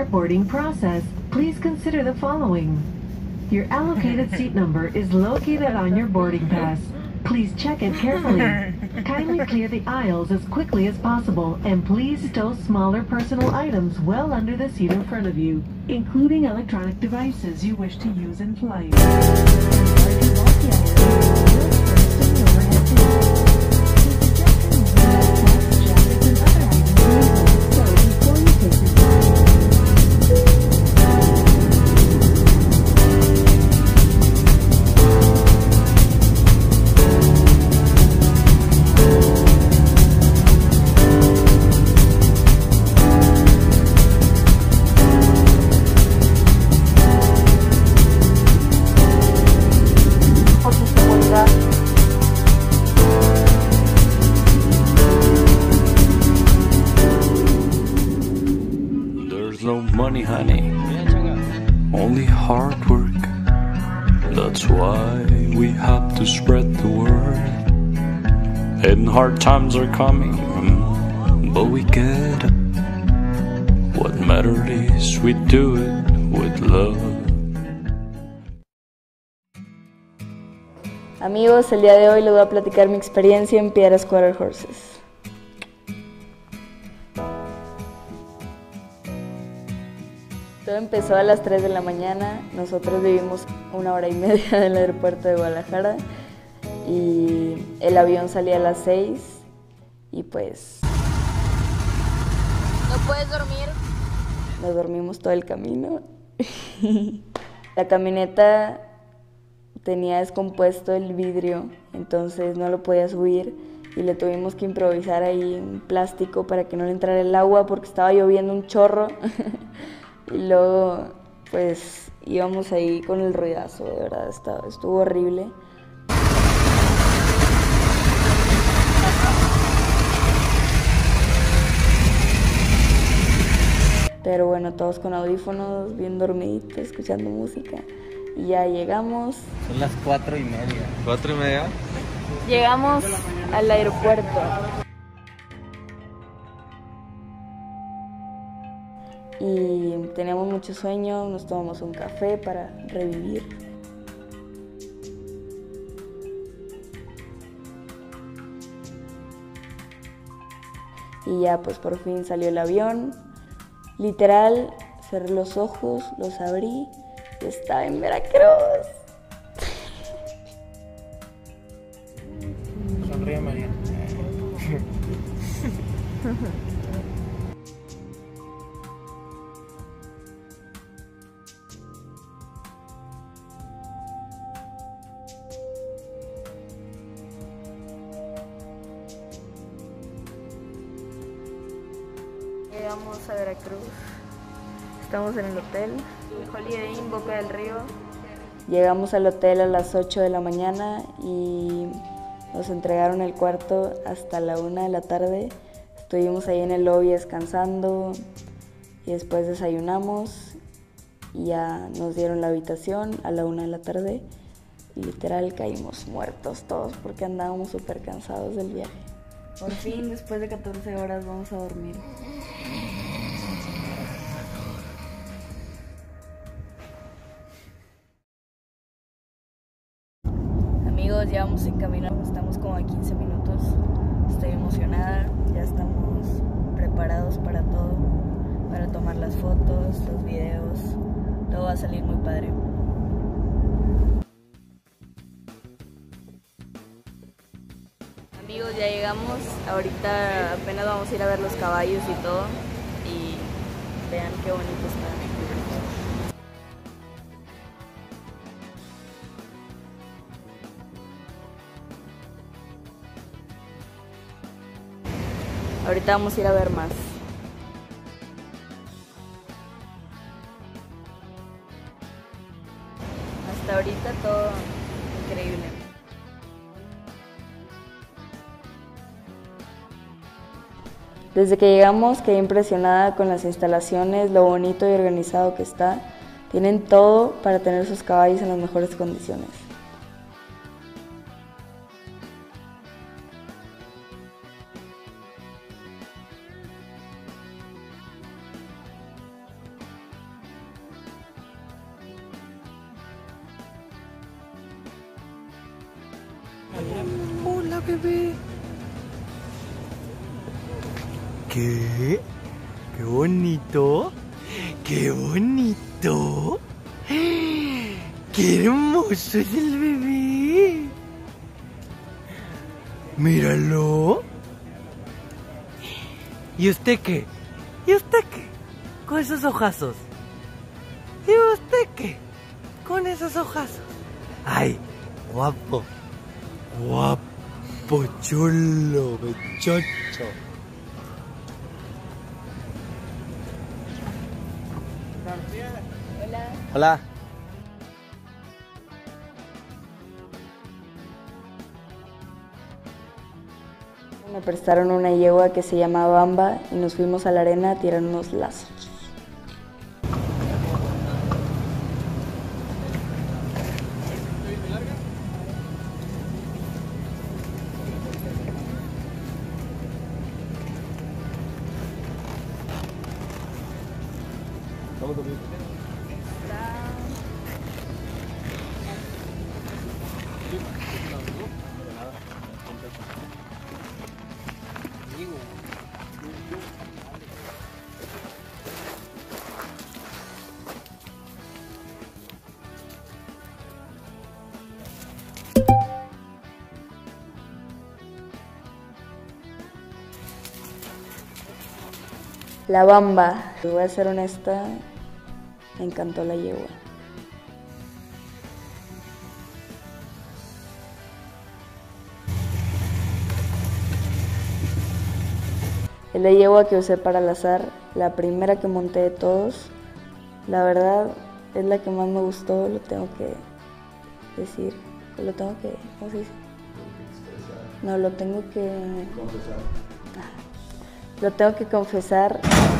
boarding process, please consider the following. Your allocated seat number is located on your boarding pass. Please check it carefully. Kindly clear the aisles as quickly as possible, and please stow smaller personal items well under the seat in front of you, including electronic devices you wish to use in flight. No money, honey, only hard work. That's why we have to spread the word. And hard times are coming, but we get up. What matters is we do it with love. Amigos, el día de hoy les voy a platicar mi experiencia en Piedras Quarter Horses. Todo empezó a las 3 de la mañana, nosotros vivimos 1 hora y media del aeropuerto de Guadalajara y el avión salía a las 6 y pues... ¿No puedes dormir? Nos dormimos todo el camino. La camioneta tenía descompuesto el vidrio, entonces no lo podía subir y le tuvimos que improvisar ahí un plástico para que no le entrara el agua porque estaba lloviendo un chorro. Y luego, pues, íbamos ahí con el ruidazo, de verdad, estuvo horrible. Pero bueno, todos con audífonos, bien dormiditos, escuchando música. Y ya llegamos. Son las 4:30. ¿4:30? Llegamos al aeropuerto. Y teníamos mucho sueño, nos tomamos un café para revivir. Y ya pues por fin salió el avión. Literal, cerré los ojos, los abrí y estaba en Veracruz. Sonríe, María. Llegamos a Veracruz, estamos en el hotel, Holiday Inn Boca del Río. Llegamos al hotel a las 8 de la mañana y nos entregaron el cuarto hasta la 1 de la tarde. Estuvimos ahí en el lobby descansando y después desayunamos y ya nos dieron la habitación a la 1 de la tarde. Y literal caímos muertos todos porque andábamos súper cansados del viaje. Por fin, después de 14 horas, vamos a dormir. Amigos, ya vamos en camino, estamos como a 15 minutos. Estoy emocionada, ya estamos preparados para todo, para tomar las fotos, los videos. Todo va a salir muy padre. Amigos, ya llegamos, ahorita apenas vamos a ir a ver los caballos y todo y vean qué bonito está. Ahorita vamos a ir a ver más. Hasta ahorita todo increíble. Desde que llegamos quedé impresionada con las instalaciones, lo bonito y organizado que está. Tienen todo para tener sus caballos en las mejores condiciones. Hola, bebé. ¿Qué? ¡Qué bonito! ¡Qué bonito! ¡Qué hermoso es el bebé! ¡Míralo! ¿Y usted qué? ¿Y usted qué? Con esos ojazos. ¿Y usted qué? Con esos ojazos. ¡Ay! Guapo. Guapo, chulo, bechocho. Hola. Hola. Me prestaron una yegua que se llama Bamba y nos fuimos a la arena a tirar unos lazos. La Bamba, voy a ser honesta, me encantó la yegua. Es la yegua que usé para el azar, la primera que monté de todos. La verdad es la que más me gustó, lo tengo que decir. Lo tengo que, ¿cómo se dice? No, lo tengo que... confesar. Lo tengo que confesar.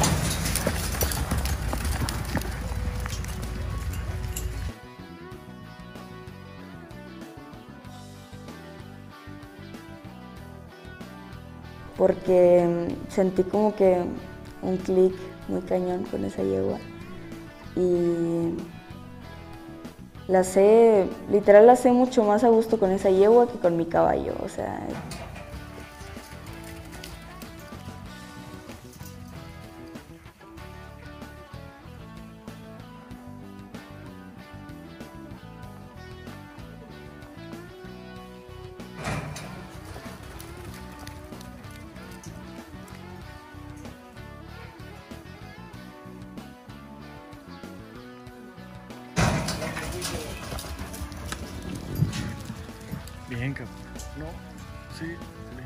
Porque sentí como que un clic muy cañón con esa yegua. Y la sé, literal la sé mucho más a gusto con esa yegua que con mi caballo, o sea... Bien, cabrón. No, sí, sí.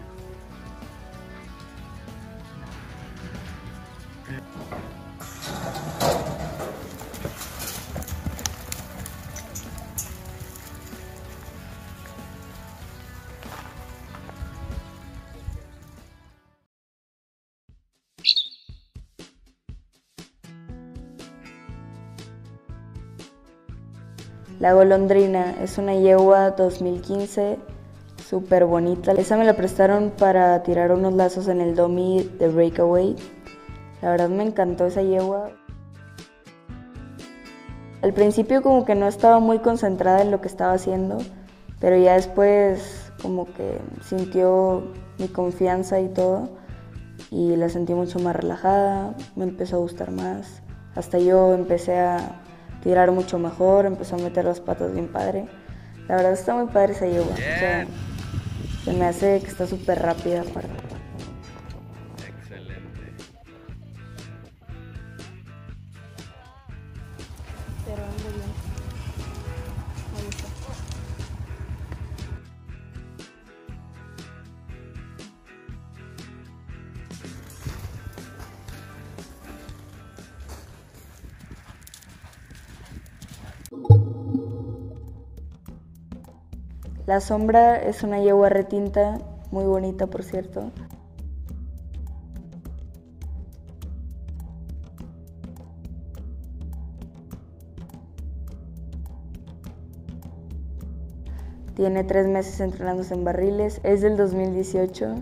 La Golondrina es una yegua 2015, súper bonita. Esa me la prestaron para tirar unos lazos en el dummy de Breakaway. La verdad me encantó esa yegua. Al principio como que no estaba muy concentrada en lo que estaba haciendo, pero ya después como que sintió mi confianza y todo, y la sentí mucho más relajada, me empezó a gustar más. Hasta yo empecé a tirar mucho mejor, empezó a meter las patas bien padre. La verdad está muy padre esa yegua. O sea, se me hace que está súper rápida aparte. Excelente. Pero ando bien. Me gusta. La Sombra es una yegua retinta, muy bonita por cierto. Tiene 3 meses entrenándose en barriles, es del 2018.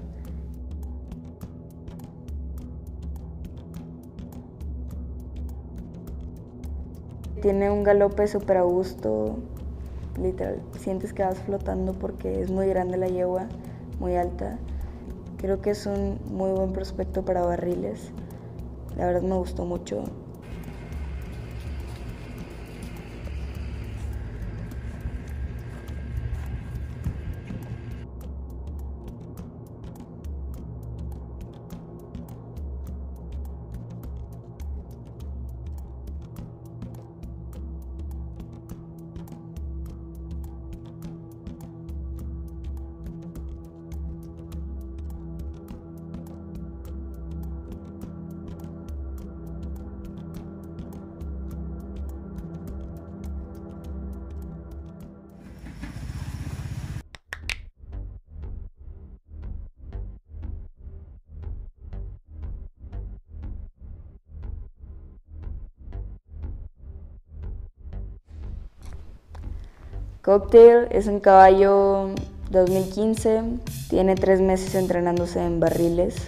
Tiene un galope súper a gusto, literal, sientes que vas flotando porque es muy grande la yegua, muy alta. Creo que es un muy buen prospecto para barriles. La verdad me gustó mucho. Cocktail es un caballo 2015, tiene 3 meses entrenándose en barriles.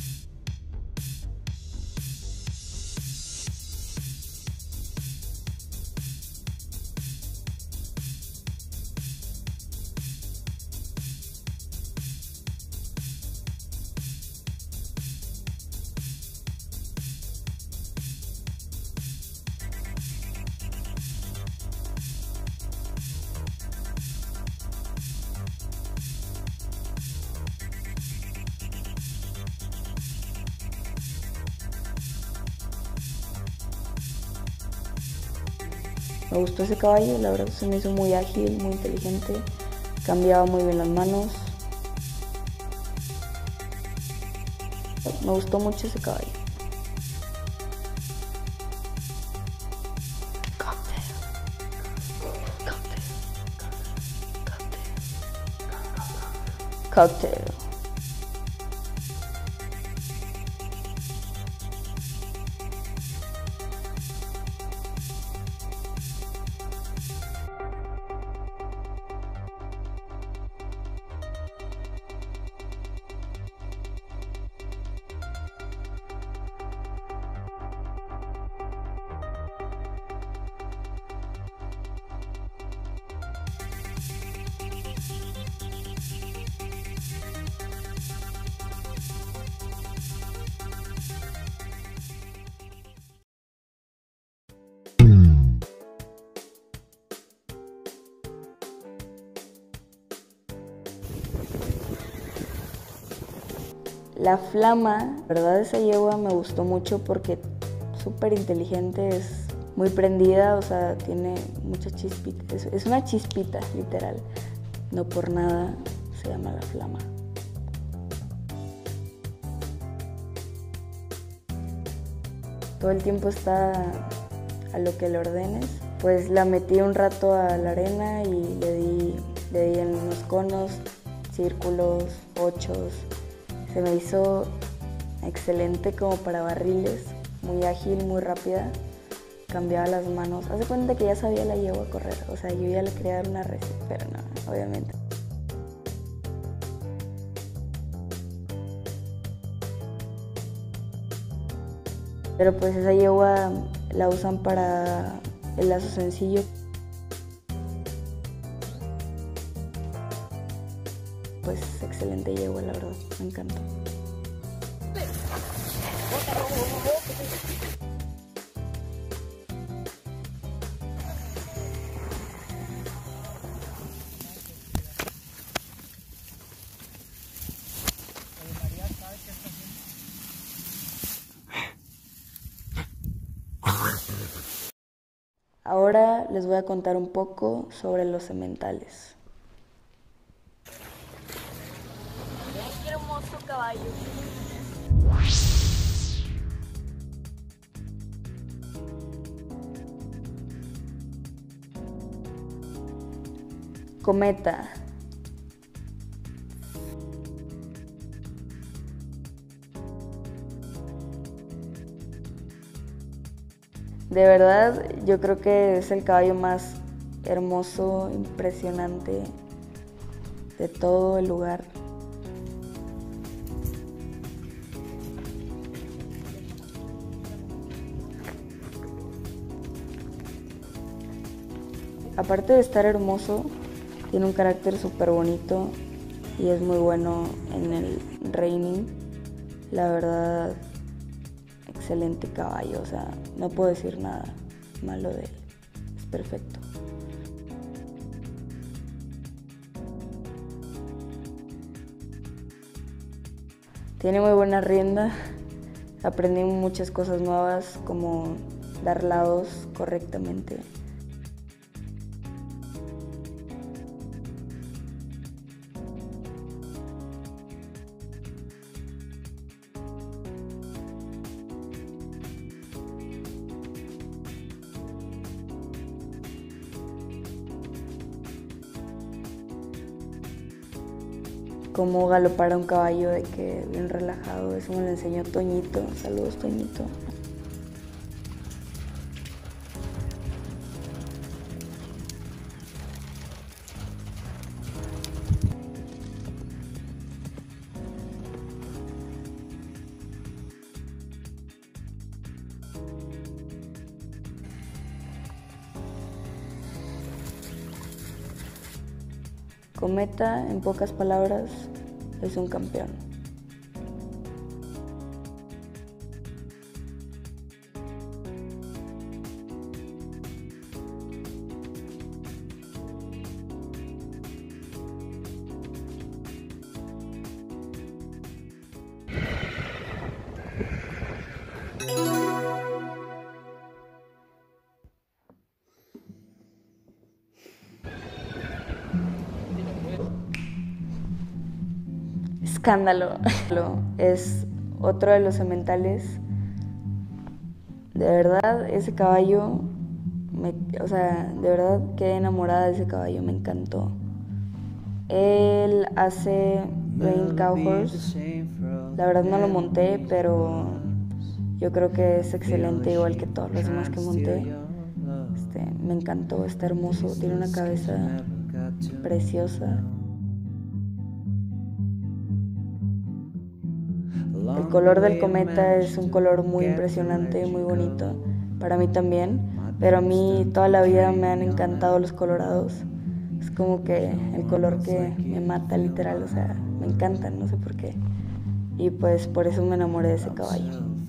Me gustó ese caballo, la verdad se me hizo muy ágil, muy inteligente, cambiaba muy bien las manos. Me gustó mucho ese caballo. Cocktail. La Flama, la verdad esa yegua me gustó mucho porque es súper inteligente, es muy prendida, o sea, tiene mucha chispita, es una chispita, literal. No por nada se llama La Flama. Todo el tiempo está a lo que le ordenes. Pues la metí un rato a la arena y le di en unos conos, círculos, ochos. Se me hizo excelente como para barriles, muy ágil, muy rápida, cambiaba las manos. Haz de cuenta que ya sabía la yegua correr, o sea, yo ya le quería dar una receta, pero no, obviamente. Pero pues esa yegua la usan para el lazo sencillo. Pues excelente yegua, la verdad, me encantó. Ahora les voy a contar un poco sobre los sementales. ¡Qué hermoso caballo! Cometa. De verdad, yo creo que es el caballo más hermoso, impresionante de todo el lugar. aparte de estar hermoso, tiene un carácter súper bonito y es muy bueno en el reining. La verdad, excelente caballo, o sea, no puedo decir nada malo de él, es perfecto. Tiene muy buena rienda, aprendí muchas cosas nuevas como dar lados correctamente. Cómo galopar a un caballo de que bien relajado, eso me lo enseñó Toñito. Saludos, Toñito. Cometa, en pocas palabras, es un campeón. Escándalo. Es otro de los sementales. De verdad, ese caballo, de verdad quedé enamorada de ese caballo, me encantó. Él hace Rain Cow Horse. La verdad no lo monté, pero yo creo que es excelente, igual que todos los demás que monté. Me encantó, está hermoso, tiene una cabeza preciosa. El color del cometa es un color muy impresionante, muy bonito, para mí también, pero a mí toda la vida me han encantado los colorados. Es como que el color que me mata literal, o sea, me encantan, no sé por qué. Y pues por eso me enamoré de ese caballo.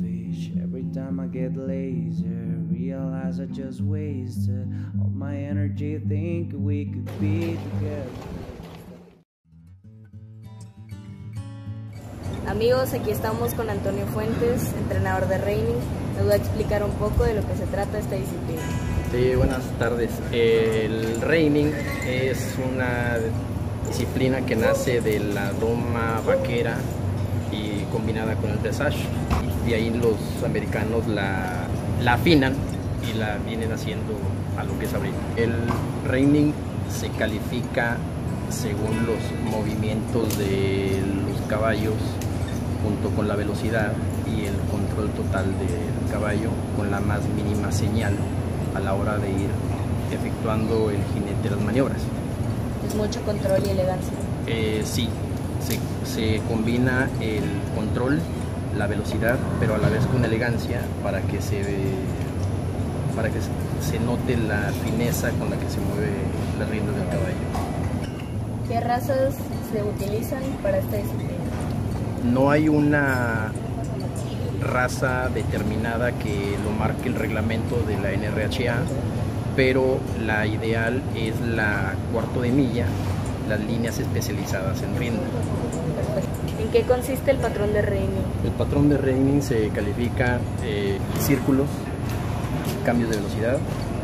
Amigos, aquí estamos con Antonio Fuentes, entrenador de reining. Nos va a explicar un poco de lo que se trata esta disciplina. Sí, buenas tardes. El reining es una disciplina que nace de la doma vaquera y combinada con el dressage. Y ahí los americanos la afinan y la vienen haciendo a lo que es ahorita. El reining se califica según los movimientos de los caballos, junto con la velocidad y el control total del caballo, con la más mínima señal a la hora de ir efectuando el jinete las maniobras. Es mucho control y elegancia. Sí, se combina el control, la velocidad, pero a la vez con elegancia para que se note la fineza con la que se mueve la rienda del caballo. ¿Qué razas se utilizan para esta disciplina? No hay una raza determinada que lo marque el reglamento de la NRHA, pero la ideal es la cuarto de milla, las líneas especializadas en rienda. ¿En qué consiste el patrón de reining? El patrón de reining se califica círculos, cambios de velocidad,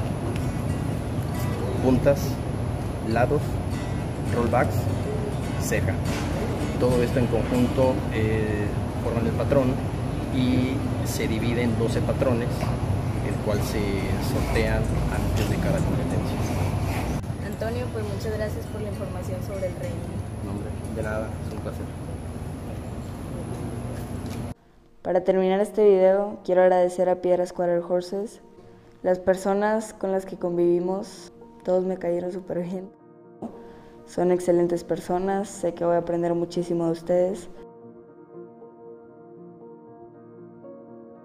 puntas, lados, rollbacks, ceja. Todo esto en conjunto forman el patrón y se divide en 12 patrones, el cual se sortean antes de cada competencia. Antonio, pues muchas gracias por la información sobre el reining. No, hombre, de nada, es un placer. Para terminar este video, quiero agradecer a Piedras Quarter Horses. Las personas con las que convivimos, todos me cayeron súper bien. Son excelentes personas, sé que voy a aprender muchísimo de ustedes.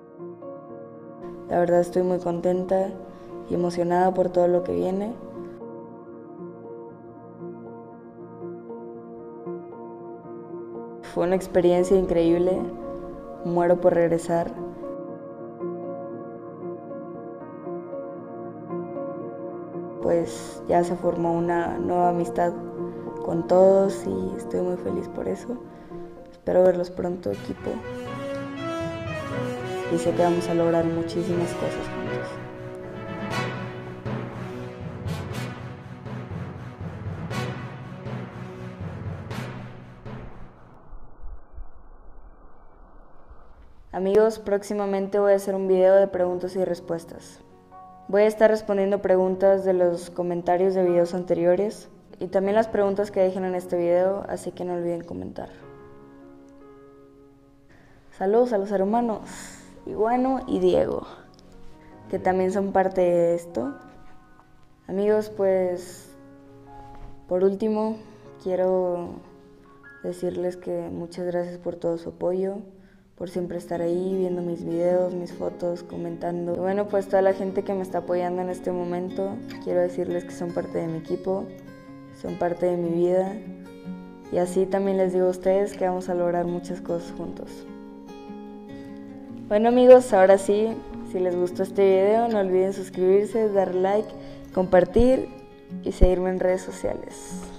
La verdad estoy muy contenta y emocionada por todo lo que viene. fue una experiencia increíble, muero por regresar. Pues ya se formó una nueva amistad con todos y estoy muy feliz por eso. Espero verlos pronto, equipo. Y sé que vamos a lograr muchísimas cosas juntos. Amigos, próximamente voy a hacer un video de preguntas y respuestas. Voy a estar respondiendo preguntas de los comentarios de videos anteriores y también las preguntas que dejen en este video, así que no olviden comentar. Saludos a los hermanos Iguano y Diego, que también son parte de esto. Amigos, pues por último quiero decirles que muchas gracias por todo su apoyo, por siempre estar ahí viendo mis videos, mis fotos, comentando. Y bueno, pues toda la gente que me está apoyando en este momento, quiero decirles que son parte de mi equipo, son parte de mi vida. Y así también les digo a ustedes que vamos a lograr muchas cosas juntos. Bueno amigos, ahora sí, si les gustó este video, no olviden suscribirse, dar like, compartir y seguirme en redes sociales.